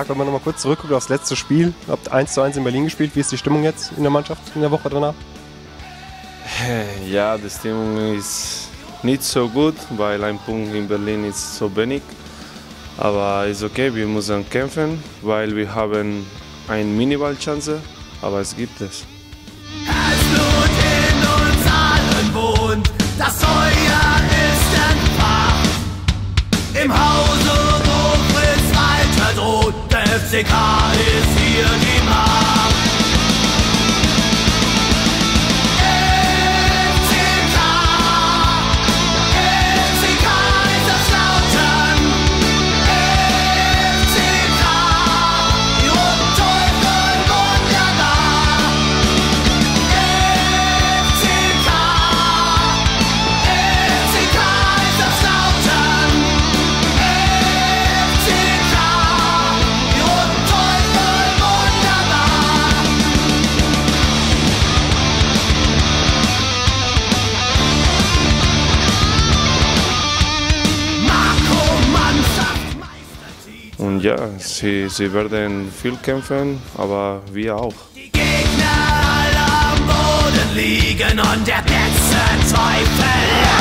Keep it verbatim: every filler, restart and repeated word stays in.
wenn man nochmal kurz zurückguckt aufs letzte Spiel, habt eins zu eins in Berlin gespielt. Wie ist die Stimmung jetzt in der Mannschaft in der Woche danach? Ja, die Stimmung ist nicht so gut, weil ein Punkt in Berlin ist so wenig. Aber ist okay, wir müssen kämpfen, weil wir haben eine Miniball-Chance, aber es gibt es. Das Blut in uns allen wohnt, das Feuer ist entfacht. Im Hause, wo Fritz Walter droht, der F C K ist hier die Macht. F C K, F C Kaiserslautern, F C K, die roten Teufel wunderbar. F C K, F C Kaiserslautern, F C K, die roten Teufel wunderbar. Marco Mannschaft, Meistertitel. Und ja, sie, sie werden viel kämpfen, aber wir auch. Die Gegner alle am Boden liegen und der letzte Zweifel